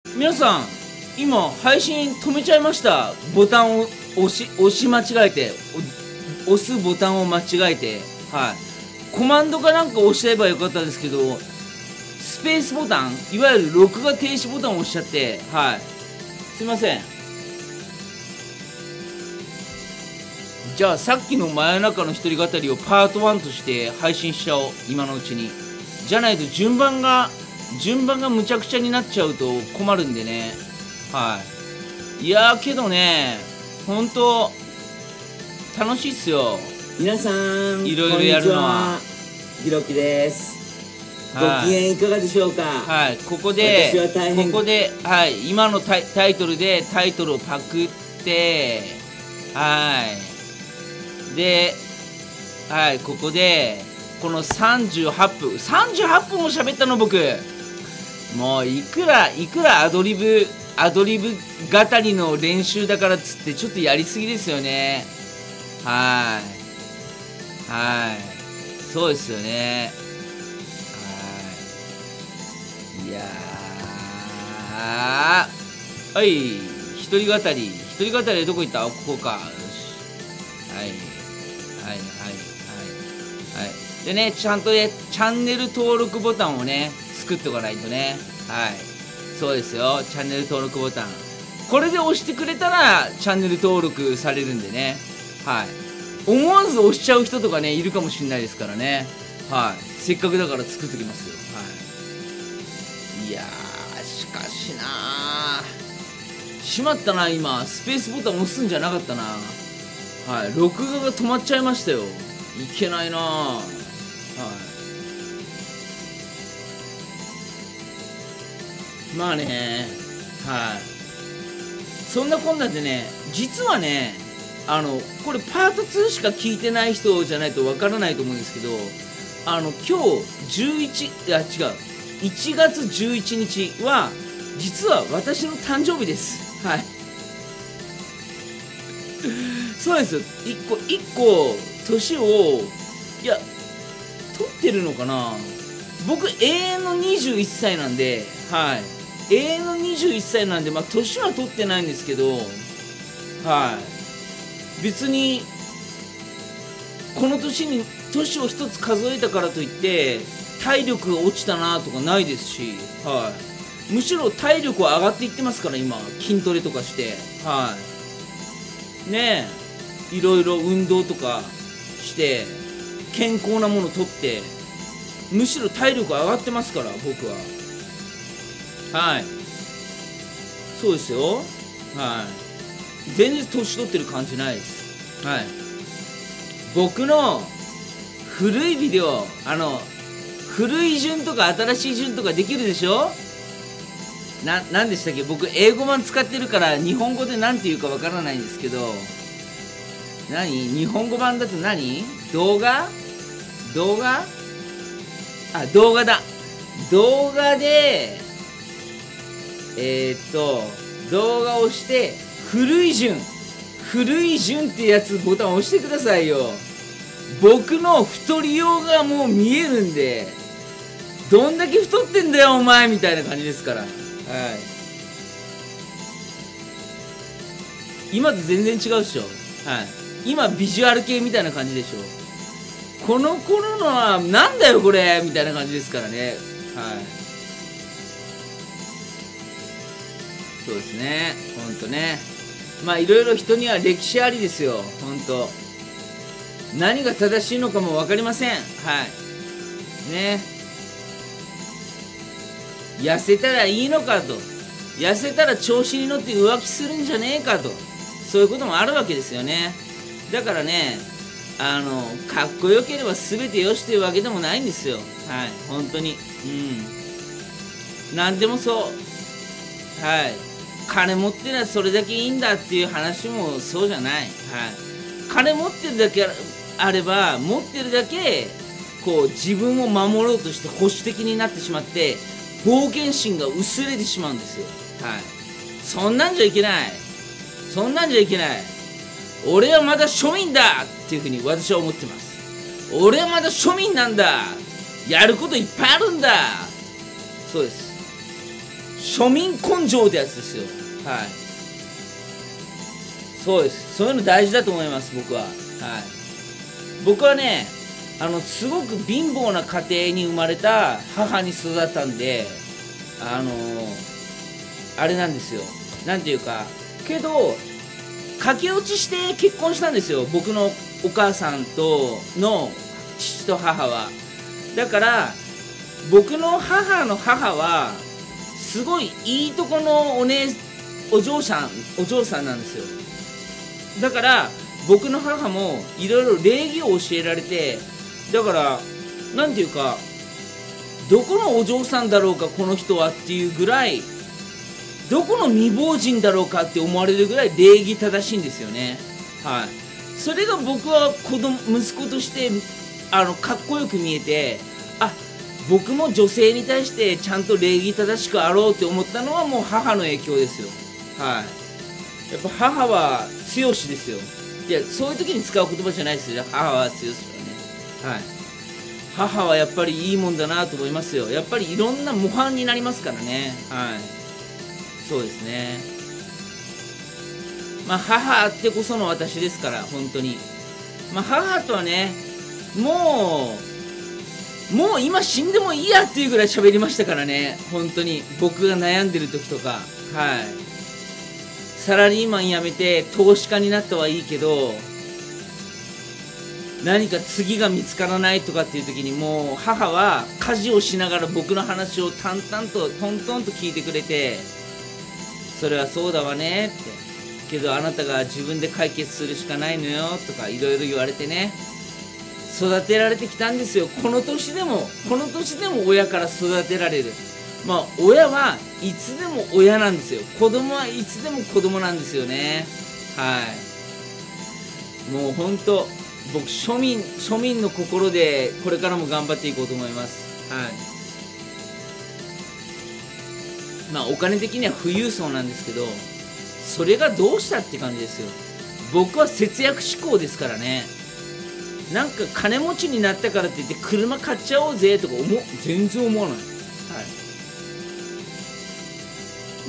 皆さん、今配信止めちゃいました。ボタンを押し間違えて、押すボタンを間違えて、はい、コマンドかなんか押しちゃえばよかったんですけど、スペースボタン、いわゆる録画停止ボタンを押しちゃって、はい、すいません。じゃあさっきの真夜中の一人語りをパート1として配信しちゃおう、今のうちに。じゃないと順番がむちゃくちゃになっちゃうと困るんでね。はい。いやーけどね、ほんと楽しいっすよ。 皆さん、 いろいろやるのは。 ひろきです。 はい、 ご機嫌いかがでしょうか。 はい、ここで、はい、今のタイトルでタイトルをパクって、はい。で、はい、ここで、この38分も喋ったの僕。もういくらアドリブ語りの練習だからっつってちょっとやりすぎですよね。はい、そうですよね。はい、いやー、はい、一人語りでどこ行った？ここか。よし、はいでね、ちゃんとねチャンネル登録ボタンをね作っておかないとね。はい、そうですよ、チャンネル登録ボタン、これで押してくれたらチャンネル登録されるんでね。はい、思わず押しちゃう人とかねいるかもしれないですからね。はい、せっかくだから作っときますよ。はい、いやー、しかしなー、しまったな、今スペースボタン押すんじゃなかったな。はい、録画が止まっちゃいましたよ。いけないなー。はい、まあね、はい、そんなこんなでね、実はね、これパート2しか聞いてない人じゃないとわからないと思うんですけど、今日1月11日は実は私の誕生日です。はいそうですよ。1個年を、いや取ってるのかな。僕永遠の21歳なんで、はい、永遠の21歳なんで、まあ年は取ってないんですけど、はい、別にこの年に年を一つ数えたからといって体力が落ちたなとかないですし、はい、むしろ体力は上がっていってますから今、筋トレとかして、はい、ねえ、いろいろ運動とかして健康なものとって、むしろ体力上がってますから僕は。はい、そうですよ。はい、全然年取ってる感じないです。はい、僕の古いビデオ、古い順とか新しい順とかできるでしょ。なんでしたっけ、僕英語版使ってるから日本語で何て言うかわからないんですけど、日本語版だと動画だ。動画で動画を押して古い順ってやつボタンを押してくださいよ。僕の太りようがもう見えるんで、どんだけ太ってんだよお前みたいな感じですから。はい、今と全然違うでしょ。はい、今ビジュアル系みたいな感じでしょ。この頃のはなんだよこれみたいな感じですからね。はい、そうですね、ほんとね。まあいろいろ人には歴史ありですよ、ほんと。何が正しいのかも分かりません。はいね、痩せたらいいのかと、痩せたら調子に乗って浮気するんじゃねえかと、そういうこともあるわけですよね。だからね、かっこよければ全てよしというわけでもないんですよ。はい、本当に。何でもそう。はい、金持ってりゃそれだけいいんだっていう話もそうじゃない。はい、金持ってるだけあれば、持ってるだけこう自分を守ろうとして保守的になってしまって冒険心が薄れてしまうんですよ。はい、そんなんじゃいけない。俺はまだ庶民だっていうふうに私は思ってます。俺はまだ庶民なんだ、やることいっぱいあるんだ。そうです。 庶民根性ってやつですよ。はい、そうです。そういうの大事だと思います、僕は。はい、僕はね、すごく貧乏な家庭に生まれた母に育ったんで、あれなんですよ、なんていうか、けど駆け落ちして結婚したんですよ、僕のお母さんとの父と母は。だから僕の母の母はすごいいいとこのお嬢さんなんですよ。だから僕の母もいろいろ礼儀を教えられて、だからなんていうか、どこのお嬢さんだろうかこの人はっていうぐらい、どこの未亡人だろうかって思われるぐらい礼儀正しいんですよね。はい、それが僕は息子としてかっこよく見えて、あ、僕も女性に対してちゃんと礼儀正しくあろうって思ったのはもう母の影響ですよ。はい、やっぱ母は強しですよ。いや、そういう時に使う言葉じゃないですよ、母は強しはね。はい、母はやっぱりいいもんだなと思いますよ。やっぱりいろんな模範になりますからね。はい、そうですね。まあ母あってこその私ですから、本当に。まあ母とはね、もう今死んでもいいやっていうぐらい喋りましたからね、本当に。僕が悩んでる時とか。はい、サラリーマン辞めて投資家になったはいいけど、何か次が見つからないとかっていう時に、もう母は家事をしながら僕の話を淡々とトントンと聞いてくれて、それはそうだわねって、けどあなたが自分で解決するしかないのよとかいろいろ言われてね、育てられてきたんですよ。この年でも親から育てられる。まあ親はいつでも親なんですよ。子供はいつでも子供なんですよね。はい、もう本当僕庶民の心でこれからも頑張っていこうと思います。はい、まあお金的には富裕層なんですけど、それがどうしたって感じですよ。僕は節約志向ですからね。なんか金持ちになったからって言って車買っちゃおうぜとか全然思わない。はい、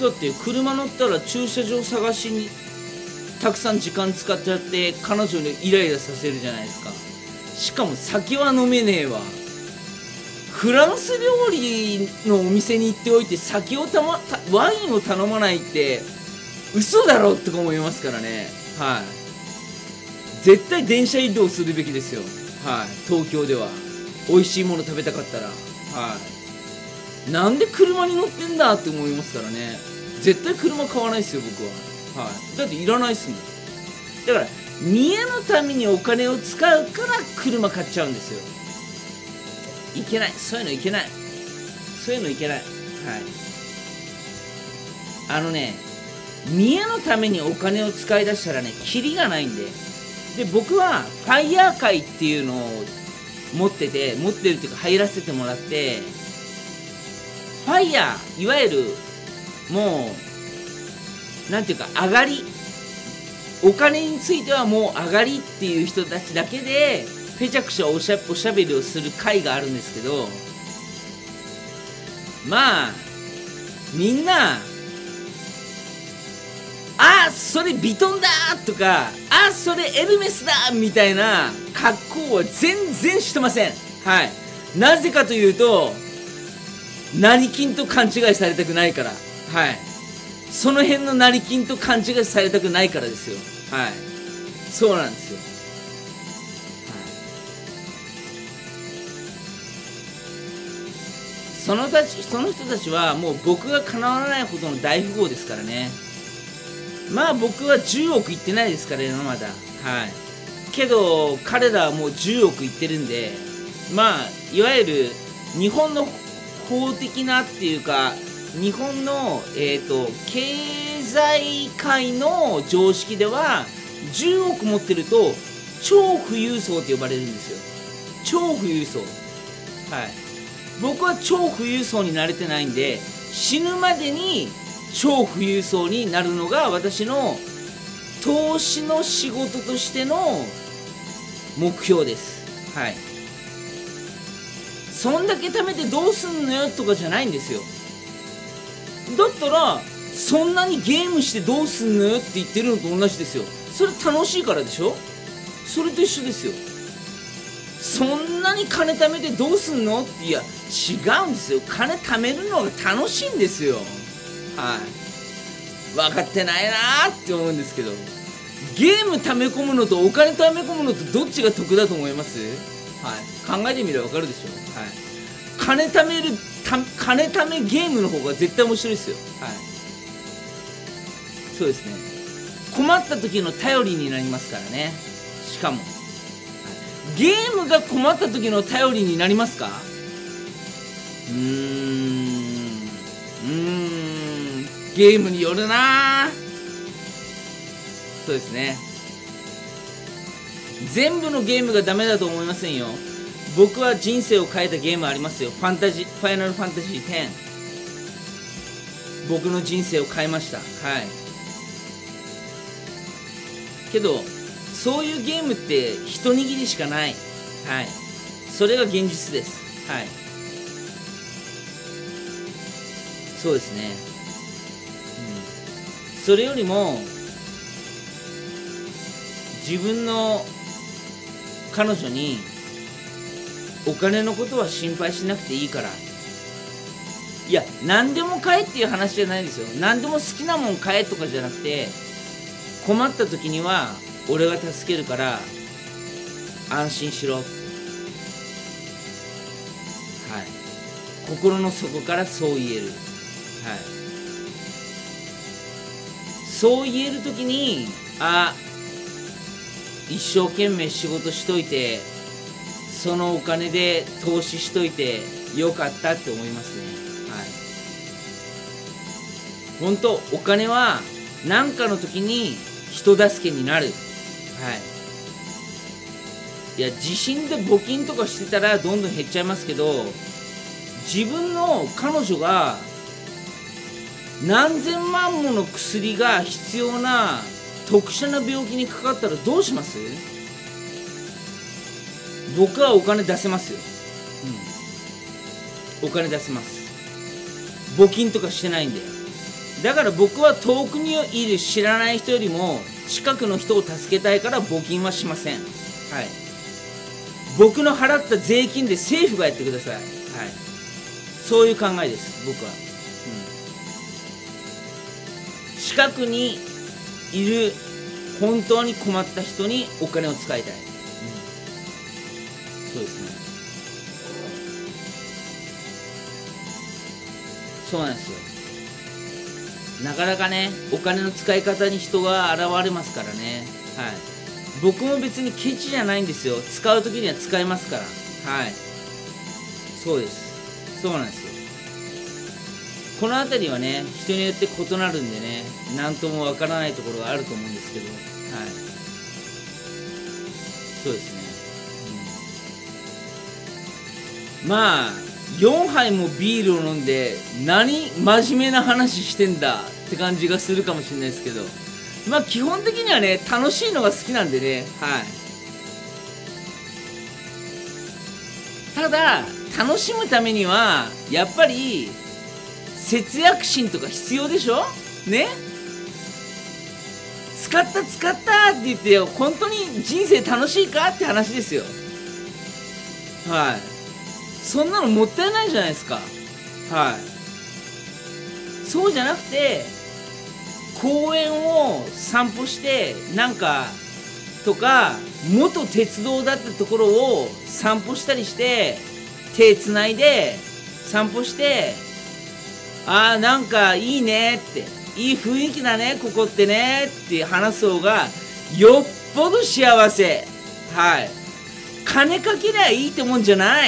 だって車乗ったら駐車場探しにたくさん時間使っちゃって彼女にイライラさせるじゃないですか。しかも酒は飲めねえわ。フランス料理のお店に行っておいてワインを頼まないって嘘だろって思いますからね。はい、絶対電車移動するべきですよ。はい、東京では美味しいもの食べたかったら。はい、なんで車に乗ってんだって思いますからね。絶対車買わないですよ僕は。はい、だっていらないっすもん。だから見栄のためにお金を使うから車買っちゃうんですよ。いけない、そういうのいけない、そういうのいけない。はい、見栄のためにお金を使い出したらね、キリがないんで。で僕はファイヤー会っていうのを持ってるっていうか入らせてもらって、ファイヤー、いわゆるもうなんていうか上がり、お金についてはもう上がりっていう人たちだけでぺちゃくちゃおしゃべりをする会があるんですけど、まあみんなそれビトンだとか、それエルメスだみたいな格好は全然してません。はい、なぜかというと成金と勘違いされたくないから。はい、その辺の成金と勘違いされたくないからですよ。はい、そうなんですよ。はい、その人たちはもう僕が叶わないほどの大富豪ですからね。まあ僕は10億いってないですからねまだ。はい、けど彼らはもう10億いってるんで、まあいわゆる日本の法的なっていうか日本の経済界の常識では10億持ってると超富裕層って呼ばれるんですよ。超富裕層。はい、僕は超富裕層になれてないんで、死ぬまでに超富裕層になるのが私の投資の仕事としての目標です。はい、そんだけ貯めてどうすんのよとかじゃないんですよ。 だったらそんなにゲームしてどうすんのって言ってるのと同じですよ。それ楽しいからでしょ。それと一緒ですよ。そんなに金貯めてどうすんのって、いや違うんですよ。金貯めるのが楽しいんですよ。はい、分かってないなーって思うんですけど、ゲーム貯め込むのとお金貯め込むのとどっちが得だと思います？はい、考えてみれば分かるでしょ。はい、金貯めゲームの方が絶対面白いですよ。はい、そうですね。困った時の頼りになりますからね。しかも、はい、ゲームが困った時の頼りになりますか？ゲームによるな。そうですね。全部のゲームがダメだと思いませんよ。僕は人生を変えたゲームありますよ。ファイナルファンタジー10。僕の人生を変えました。はい。けどそういうゲームって一握りしかない。はい。それが現実です。はい。そうですね。それよりも自分の彼女にお金のことは心配しなくていいから、いや何でも買えっていう話じゃないですよ。何でも好きなもん買えとかじゃなくて、困った時には俺が助けるから安心しろ。はい、心の底からそう言える。はい、そう言える時に、一生懸命仕事しといてそのお金で投資しといてよかったって思いますね。はい、本当お金は何かの時に人助けになる。はい、いや地震で募金とかしてたらどんどん減っちゃいますけど、自分の彼女が何千万もの薬が必要な特殊な病気にかかったらどうします？僕はお金出せますよ。お金出せます。募金とかしてないんで。だから僕は遠くにいる知らない人よりも近くの人を助けたいから募金はしません。はい、僕の払った税金で政府がやってください。はい、そういう考えです僕は。近くにいる本当に困った人にお金を使いたい。そうですね。そうなんですよ。なかなかね、お金の使い方に人が現れますからね。はい、僕も別にケチじゃないんですよ。使う時には使いますから。はい、そうです。そうなんですよ。この辺りはね、人によって異なるんでね、何ともわからないところがあると思うんですけど、はい、そうですね。まあ4杯もビールを飲んで何真面目な話してんだって感じがするかもしれないですけど、まあ基本的にはね楽しいのが好きなんでね。はい、ただ楽しむためにはやっぱり節約心とか必要でしょね。使ったって言って本当に人生楽しいかって話ですよ。はい、そんなのもったいないじゃないですか。はい、そうじゃなくて公園を散歩してなんかとか、元鉄道だったところを散歩したりして手つないで散歩して、なんかいいねって、いい雰囲気だねここってねって話す方がよっぽど幸せ。はい、金かけりゃいいってもんじゃない。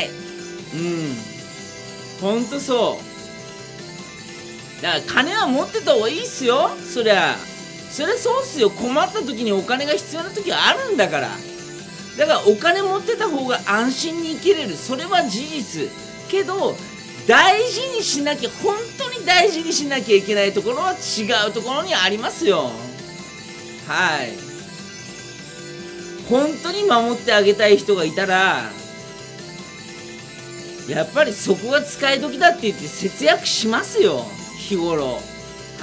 ほんとそう。だから金は持ってた方がいいっすよ。そりゃそうっすよ。困った時にお金が必要な時はあるんだから。だからお金持ってた方が安心に生きれる。それは事実けど、大事にしなきゃ、本当に大事にしなきゃいけないところは違うところにありますよ。はい、本当に守ってあげたい人がいたらやっぱりそこが使い時だって言って節約しますよ。 日頃。はい。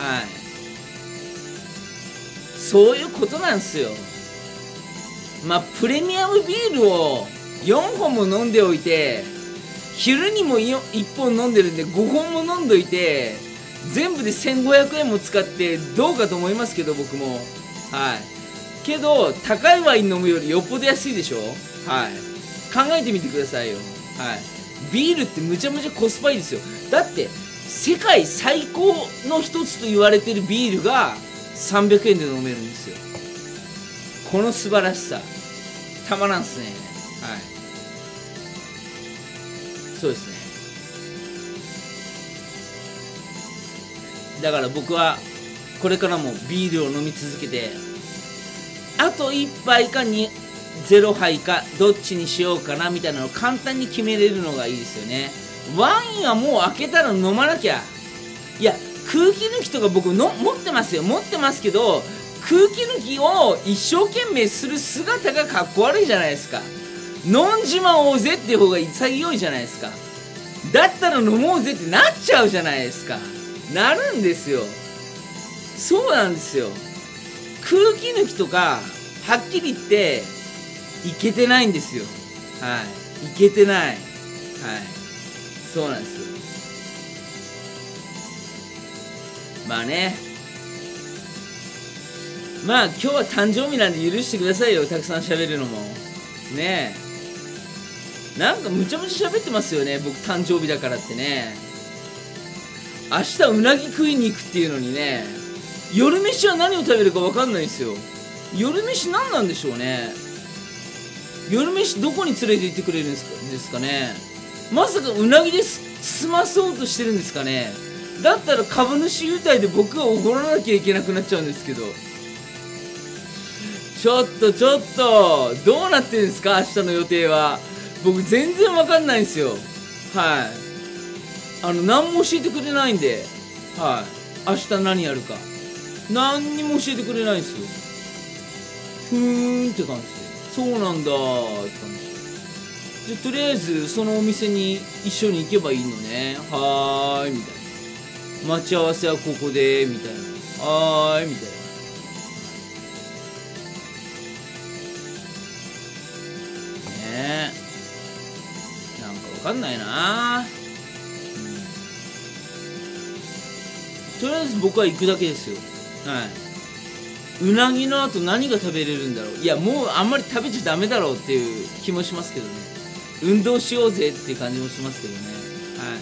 そういうことなんですよ。まあプレミアムビールを4本も飲んでおいて、昼にも1本飲んでるんで5本も飲んどいて、全部で1500円も使ってどうかと思いますけど、僕も。はい。けど高いワイン飲むよりよっぽど安いでしょ。はい。考えてみてくださいよ。はい。ビールってむちゃむちゃコスパいいですよ。だって世界最高の一つと言われてるビールが300円で飲めるんですよ。この素晴らしさたまらんっすね。はい。そうですね。だから僕はこれからもビールを飲み続けて、あと1杯か0杯かどっちにしようかなみたいなのを簡単に決めれるのがいいですよね。ワインはもう開けたら飲まなきゃ。いや、空気抜きとか僕の持ってますよ。持ってますけど、空気抜きを一生懸命する姿がかっこ悪いじゃないですか。飲んじまおうぜっていう方が潔いじゃないですか。だったら飲もうぜってなっちゃうじゃないですか。なるんですよ。そうなんですよ。空気抜きとかはっきり言っていけてないんですよ。はい。いけてない。はい。そうなんですよ。まあね。まあ今日は誕生日なんで許してくださいよ。たくさん喋るのも。ねえ。なんかむちゃむちゃ喋ってますよね。僕誕生日だからってね。明日うなぎ食いに行くっていうのにね。夜飯は何を食べるか分かんないんですよ。夜飯何なんでしょうね。夜飯どこに連れて行ってくれるんですかね。まさかうなぎで済まそうとしてるんですかね。だったら株主優待で僕がおごらなきゃいけなくなっちゃうんですけど。ちょっとどうなってるんですか、明日の予定は。僕全然わかんないんですよ。はい。何も教えてくれないんで。はい。明日何やるか何にも教えてくれないんですよ。ふーんって感じで、そうなんだーって感じで、とりあえずそのお店に一緒に行けばいいのね。はーいみたいな。待ち合わせはここでみたいな。はーいみたいな。ねえ、なんかわかんないな、とりあえず僕は行くだけですよ。はい。うなぎの後何が食べれるんだろう。いや、もうあんまり食べちゃダメだろうっていう気もしますけどね。運動しようぜっていう感じもしますけどね。はい。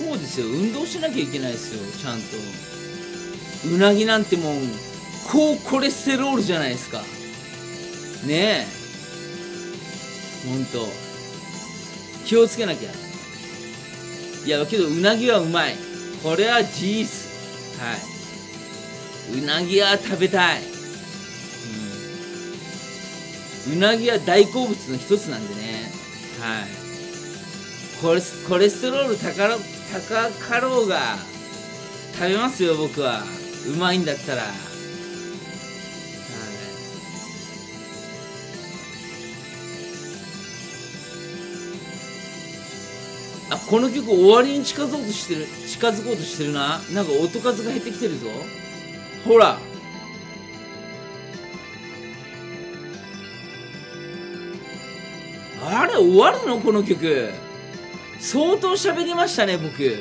そうですよ、運動しなきゃいけないですよ、ちゃんと。うなぎなんてもう高コレステロールじゃないですかねえ。ほんと気をつけなきゃ。いやけどうなぎはうまい、これは事実。はい。うなぎは食べたい。うなぎは大好物の一つなんでね。はい。コレステロール高かろうが食べますよ、僕は。うまいんだったら。はい。あ、この曲終わりに近づこうとしてるな。なんか音数が減ってきてるぞ。ほら。あれ終わるのこの曲。相当喋りましたね僕。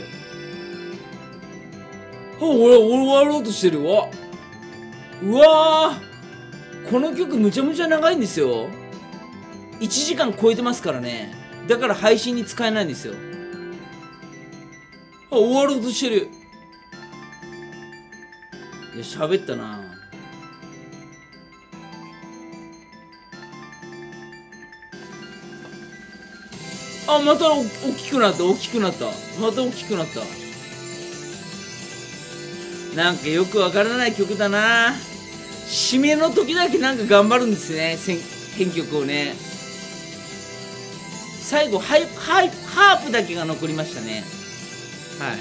俺終わろうとしてるわ。うわー、この曲むちゃむちゃ長いんですよ。1時間超えてますからね。だから配信に使えないんですよ。終わろうとしてる。いや喋ったな。あ、また大きくなった。また大きくなった。なんかよくわからない曲だな。締めの時だけなんか頑張るんですね、編曲をね。最後ハープだけが残りましたね。はい。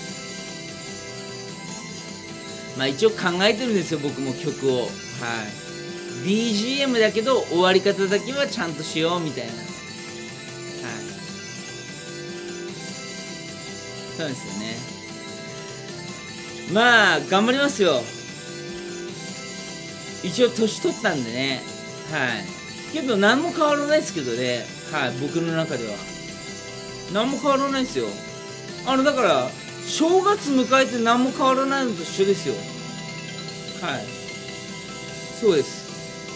まあ一応考えてるんですよ、僕も曲を。はい。BGM だけど終わり方だけはちゃんとしようみたいな。はい。 そうですよね。まあ頑張りますよ。一応年取ったんでね。はい。けど何も変わらないですけどね。はい、僕の中では何も変わらないですよ。だから正月迎えて何も変わらないのと一緒ですよ。はい、そうです。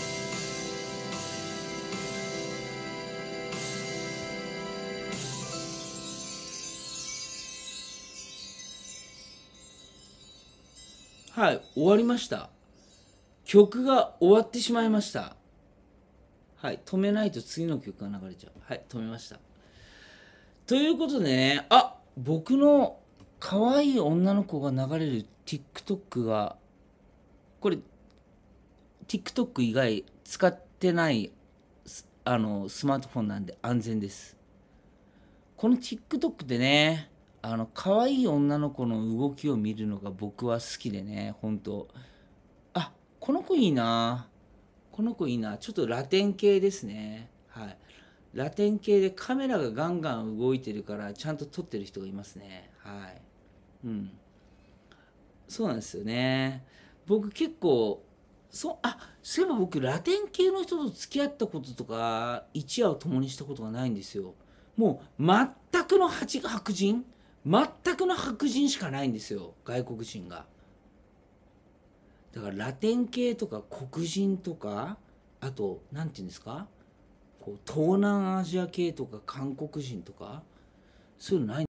はい、終わりました。曲が終わってしまいました。はい、止めないと次の曲が流れちゃう。はい、止めました。ということでね、僕の可愛い女の子が流れる TikTok が、これ TikTok 以外使ってないスマートフォンなんで安全です。この TikTok でね、可愛い女の子の動きを見るのが僕は好きでね、本当。この子いいな。この子いいな。ちょっとラテン系ですね。はい。ラテン系でカメラがガンガン動いてるからちゃんと撮ってる人がいますね。はい。うん。そうなんですよね。僕結構、そういえば僕ラテン系の人と付き合ったこととか一夜を共にしたことがないんですよ。もう全くの白人、全くの白人しかないんですよ、外国人が。だからラテン系とか黒人とか、あとなんていうんですか、こう東南アジア系とか韓国人とか、そういうのない。